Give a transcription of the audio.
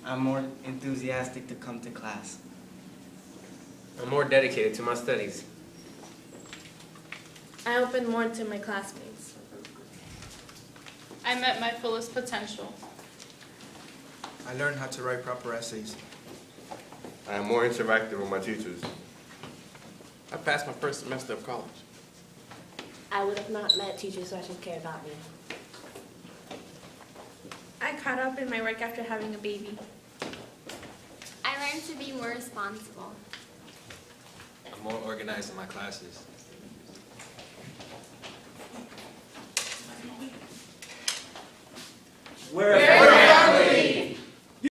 I'm more enthusiastic to come to class. I'm more dedicated to my studies. I open more to my classmates. I met my fullest potential. I learned how to write proper essays. I am more interactive with my teachers. I passed my first semester of college. I would have not met teachers who actually cared about me. I caught up in my work after having a baby. I learned to be more responsible. I'm more organized in my classes. We're